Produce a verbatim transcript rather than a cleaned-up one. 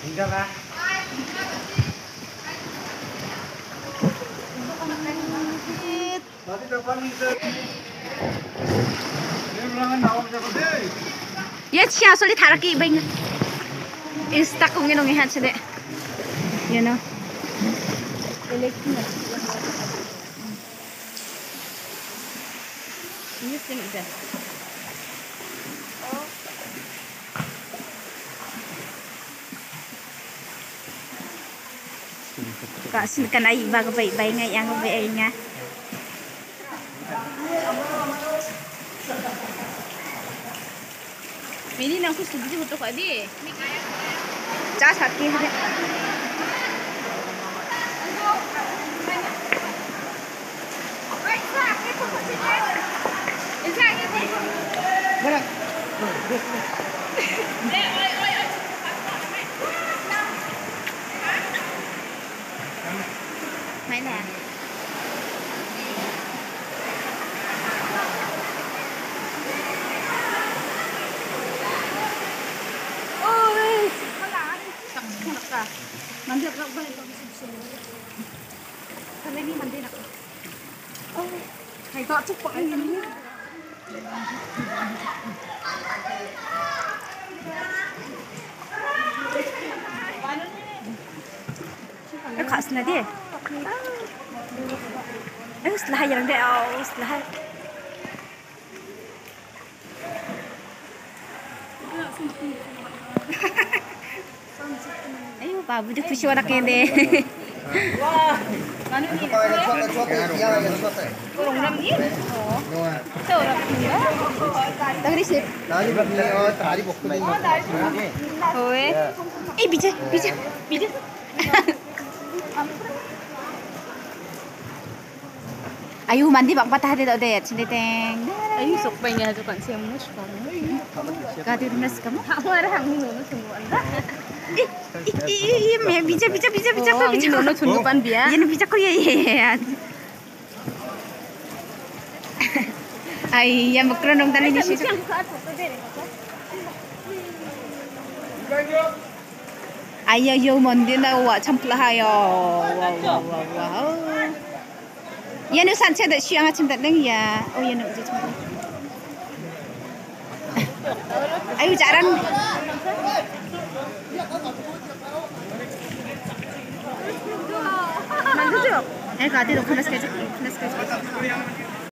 Enggak kah? Tadi depan itu. Dia bilang nawam siapa deh? Ya siapa soalnya tharaki bang. Insta kungin nongi hat sih deh. You know. Ini sih udah. Kak silakan ayi bag baik baik ngai yang baik nga. Ini nang ku subuh betul kak di. Cas hati hari. Berat. Mana? Mandi aku balik ke sini. Karena ini mandi nak. Oh, hai tak cepat ini. Eh, khas nadi. Eh, setelah yang dia, oh, setelah. Ayo, babu tu खुशी वाला केंदे. Wah, mana ni? Kurang enam ni? Oh. Tu orang ni. Tadi sih. Tadi begini, oh tadi bokku ni. Oh, eh. Eh, bija, bija, bija. Ayo mandi bang patah deh deh, sini teng. Ayo sok pengen aja kan sih mus kamu. Kadir nas kamu. Kamu ada hangi nono semua anda. Eh, eh, eh, bija, bija, bija, bija, Oh, bija. nono tundukan dia. Yan bija ko ya. Ay, yan magkronong tali ni siya. Ayo yo mandir na wa champla hayo. Wow, wow, wow, wow. Yan no sanche da siang achim da nang ya. Oh, yan no je chum. Ayo jaran. Mandu jo. Eh, gadi do khanas kaje. Khanas kaje.